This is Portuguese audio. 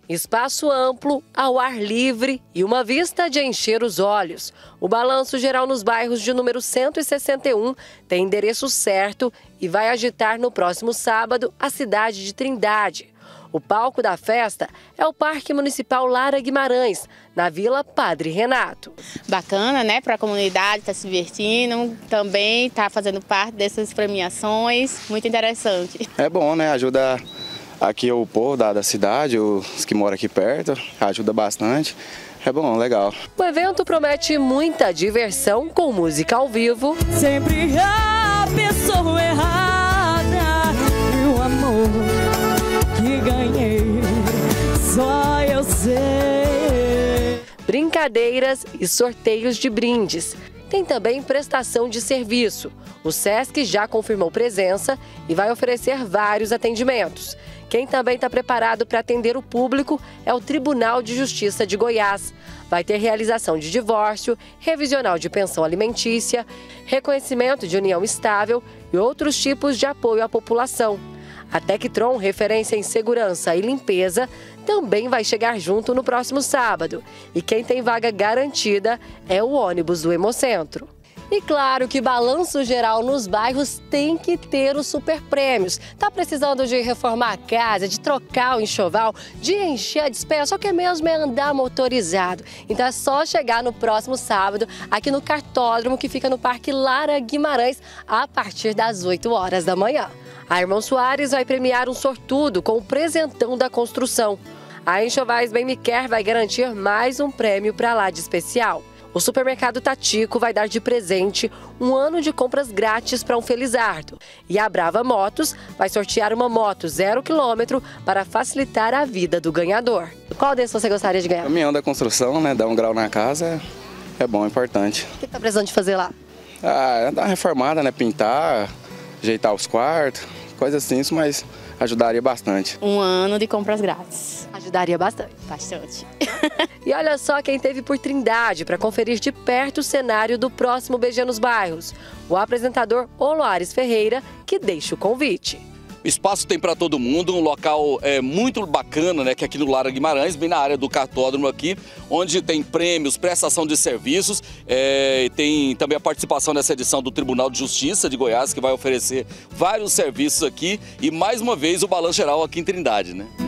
Espaço amplo, ao ar livre e uma vista de encher os olhos. O Balanço Geral nos bairros de número 161 tem endereço certo e vai agitar no próximo sábado a cidade de Trindade. O palco da festa é o Parque Municipal Lara Guimarães, na Vila Padre Renato. Bacana, né? Para a comunidade, tá se divertindo, também tá fazendo parte dessas premiações, muito interessante. É bom, né? Ajuda aqui o povo da cidade, os que moram aqui perto, ajuda bastante. É bom, legal. O evento promete muita diversão com música ao vivo. Sempre a pessoa errada e o amor que ganhei, só eu sei. Brincadeiras e sorteios de brindes. Tem também prestação de serviço. O SESC já confirmou presença e vai oferecer vários atendimentos. Quem também está preparado para atender o público é o Tribunal de Justiça de Goiás. Vai ter realização de divórcio, revisional de pensão alimentícia, reconhecimento de união estável e outros tipos de apoio à população. A Tectron, referência em segurança e limpeza, também vai chegar junto no próximo sábado. E quem tem vaga garantida é o ônibus do Hemocentro. E claro que balanço geral nos bairros tem que ter os super prêmios. Tá precisando de reformar a casa, de trocar o enxoval, de encher a despesa, só que mesmo é andar motorizado. Então é só chegar no próximo sábado aqui no cartódromo que fica no Parque Lara Guimarães a partir das 8 horas da manhã. A Irmão Soares vai premiar um sortudo com o presentão da construção. A Enxovais Bem Me Quer vai garantir mais um prêmio para lá de especial. O supermercado Tatico vai dar de presente um ano de compras grátis para um felizardo. E a Brava Motos vai sortear uma moto 0 km para facilitar a vida do ganhador. Qual desses você gostaria de ganhar? Caminhão da construção, né? Dar um grau na casa é bom, é importante. O que está precisando de fazer lá? Dar uma reformada, né? Pintar, ajeitar os quartos, coisas assim, mas ajudaria bastante. Um ano de compras grátis. Ajudaria bastante. Bastante. E olha só quem esteve por Trindade para conferir de perto o cenário do próximo BG nos Bairros. O apresentador Oloares Ferreira, que deixa o convite. O espaço tem para todo mundo, um local muito bacana, né, que é aqui no Lara Guimarães, bem na área do cartódromo aqui, onde tem prêmios, prestação de serviços, tem também a participação nessa edição do Tribunal de Justiça de Goiás, que vai oferecer vários serviços aqui e mais uma vez o Balanço Geral aqui em Trindade, né?